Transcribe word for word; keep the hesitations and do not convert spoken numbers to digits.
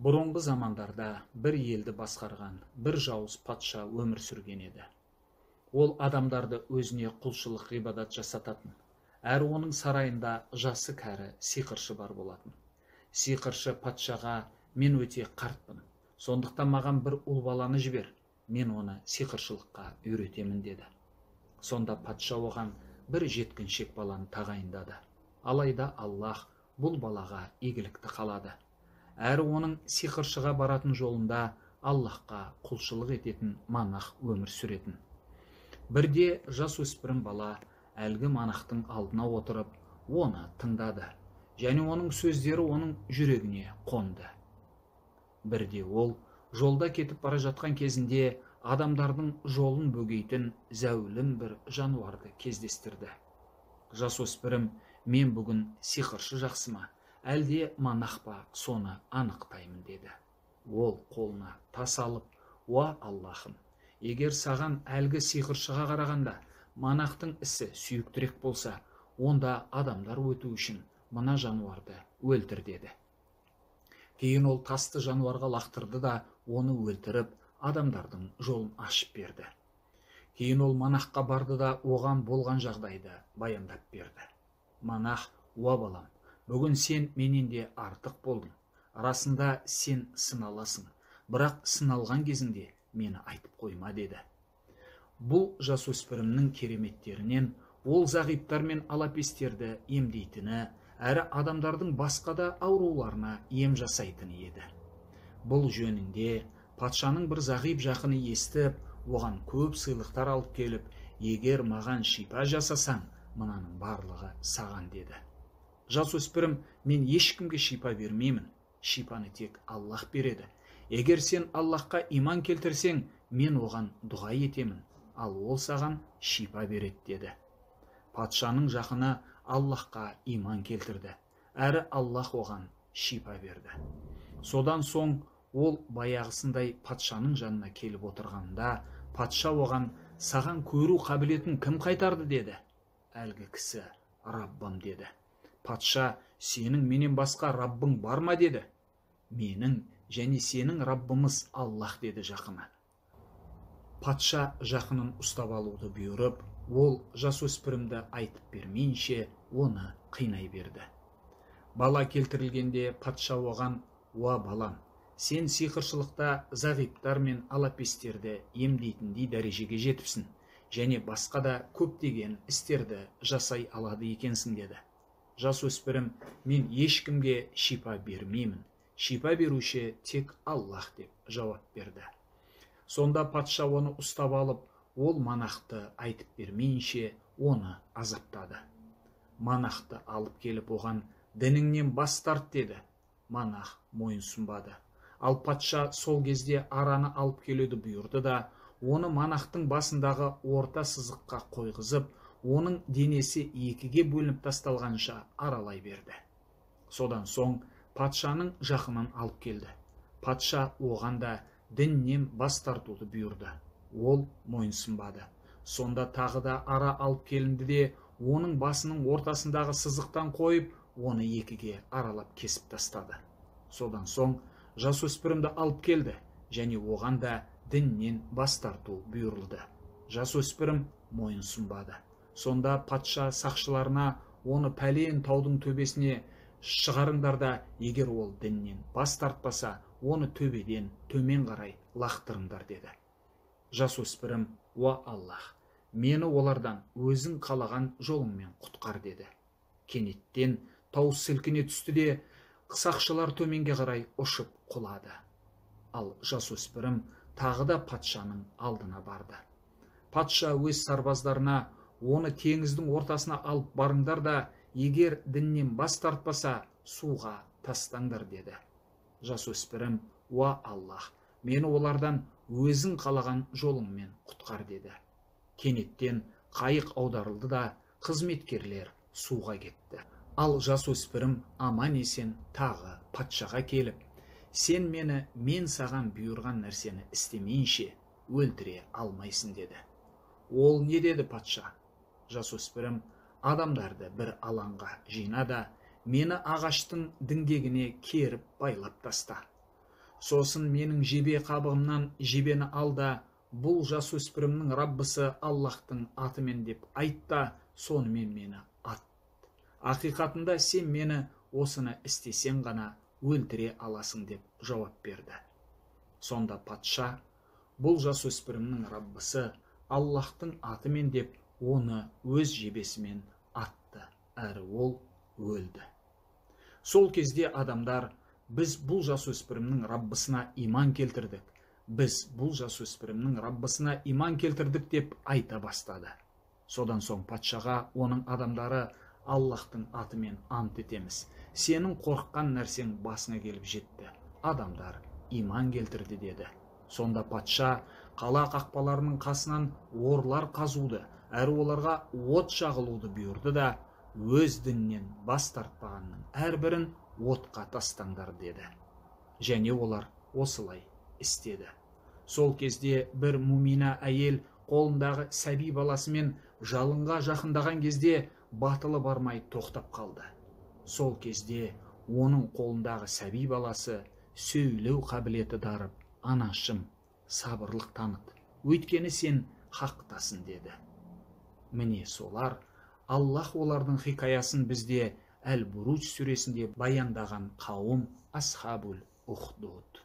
Бұрынғы замандарда бір елді басқарған бір жауыз патша өмір сүрген еді. Ол адамдарды өзіне құлшылық ғибадат жасататын, әрі оның сарайында жасы кәрі сиқыршы бар болатын. Сиқыршы патшаға: мен өте қартпын, сондықтан маған бір ұл баланы жібер, мен оны сиқыршылыққа үйретемін деді. Сонда патша оған бір жеткіншек баланы тағайындады. Алайда Аллах бұл балаға игілікті қалады. Әрі оның сиқыршыға баратын жолында Аллахқа құлшылық ететін манах өмір сүретін. Бірде жасөспірім бала әлгі манахтың алдына отырып, оны тыңдады, және оның сөздері оның жүрегіне қонды. Бірде ол жолда кетіп бара жатқан кезінде адамдардың жолын бөгейтін зәулім бір жануарды кездестірді. Жасөспірім: мен бүгін сиқыршы жақсы ма, әлде манах па, соны анықтаймын деді. Ол қолына тас алып: уа Аллахым, егер саған әлгі сиқыршыға қарағанда манахтың ісі сүйіктірек болса, онда адамдар өту үшін мына жануарды өлтір деді. Кейін ол тасты жануарға лақтырды да оны өлтіріп, адамдардың жолын ашып берді. Кейін ол манахқа барды да оған болған жағдайды баяндап берді. Манах: уа балам, бүгін сен менен де артық болдың. Расында сен сыналасың, бірақ сыналған кезінде мені айтып қойма деді. Бұл жасөспірімнің кереметтерінен ол зағиптар мен алапестерді емдейтіні, әрі адамдардың басқа да ауруларына ем жасайтыны еді. Бұл жөнінде патшаның бір зағип жақыны естіп, оған көп сыйлықтар алып келіп: егер маған шипа жасасаң, мынаның барлығы саған деді. Жасөспірім: мен ешкімге шипа бермеймін, шипаны тек Аллах береді. Егер сен Аллахқа иман келтірсең, мен оған дұға етемін, ал ол саған шипа береді деді. Патшаның жақыны Аллахқа иман келтірді, әрі Аллах оған шипа берді. Содан соң ол баяғысындай патшаның жанына келіп отырғанда, патша оған: саған көру қабілетін кім қайтарды деді. Әлгі кісі: Раббым деді. Патша: сенің менен басқа Раббың бар ма деді. Менің және сенің Раббымыз Аллах деді жақыны. Патша жақынын ұстап алуды бұйырып, ол жасөспірімді айтып бермейінше оны қинай берді. Бала келтірілгенде патша оған: уа балам, сен сиқыршылықта зағиптар мен алапестерді емдейтіндей дәрежеге жетіпсің, және басқа да көптеген істерді жасай алады екенсің деді. Жасөспірім: мен ешкімге шипа бермеймін, шипа беруші тек Аллах деп жауап берді. Сонда патша оны ұстап алып, ол манахты айтып бермейінше оны азаптады. Манахты алып келіп оған: дініңнен бас тарт деді. Манах мойынсұнбады. Ал патша сол кезде араны алып келуді бұйырды да, оны манахтың басындағы орта сызыққа қойғызып, оның денесі екіге бөлініп тасталғанша аралай берді. Содан соң патшаның жақынын алып келді. Патша оған да діннен бас тартуды бұйырды. Ол мойынсұнбады. Сонда тағы да ара алып келінді де, оның басының ортасындағы сызықтан қойып, оны екіге аралап кесіп тастады. Содан соң жасөспірімді алып келді, және оған да діннен бас тарту бұйырылды. Жасөспірім мойынсұнбады. Сонда патша сақшыларына: оны пәлен таудың төбесіне шығарыңдар да, егер ол діннен бас тартпаса, оны төбеден төмен қарай лақтырыңдар деді. Жасөспірім: уа Аллах, мені олардан өзің қалаған жолыңмен құтқар деді. Кенеттен тау сілкіне түсті де, сақшылар төменге қарай ұшып құлады. Ал жасөспірім тағы да патшаның алдына барды. Патша өз сарбаздарына: оны теңіздің ортасына алып барыңдар да, егер діннен бас тартпаса, суға тастаңдар деді. Жасөспірім: уа Аллах, мені олардан өзің қалаған жолыңмен құтқар деді. Кенеттен қайық аударылды да, қызметкерлер суға кетті. Ал жасөспірім аман есен тағы патшаға келіп: сен мені мен саған бұйырған нәрсені істемейінше өлтіре алмайсың деді. Ол не деді патша? Жасөспірім: адамдарды бір алаңға жина да, мені ағаштың діңгегіне керіп байлап таста. Сосын менің жебе қабығымнан жебені ал да, бұл жасөспірімнің Раббысы Аллахтың атымен деп айтта, сонымен мені ат. Ақиқатында сен мені осыны істесең ғана өлтіре аласың деп жауап берді. Сонда патша, бұл жасөспірімнің Раббысы Аллахтың атымен деп оны өз жебесімен атты, әрі ол өлді. Сол кезде адамдар, біз бұл жасөспірімнің Раббысына иман келтірдік, біз бұл жасөспірімнің Раббысына иман келтірдік деп айта бастады. Содан соң патшаға оның адамдары, Аллахтың атымен ант етеміз, сенің қорыққан нәрсең басыңа келіп жетті, адамдар иман келтірді деді. Сонда патша қала қақпаларының қасынан орлар қазуды, әрі оларға от жағылуды бұйырды да, өз діннен бас тартпағанның әрбірін отқа тастаңдар деді. Және олар осылай істеді. Сол кезде бір мумина әйел қолындағы сәби баласымен жалынға жақындаған кезде батылы бармай тоқтап қалды. Сол кезде оның қолындағы сәби баласы сөйлеу қабілеті дарып, анашым, сабырлық таныт, өйткені сен хақтасың деді. Міне солар, Аллах олардың хикаясын бізде Әл-Буруж сүресінде баяндаған қауым Асхабул Ухдуд.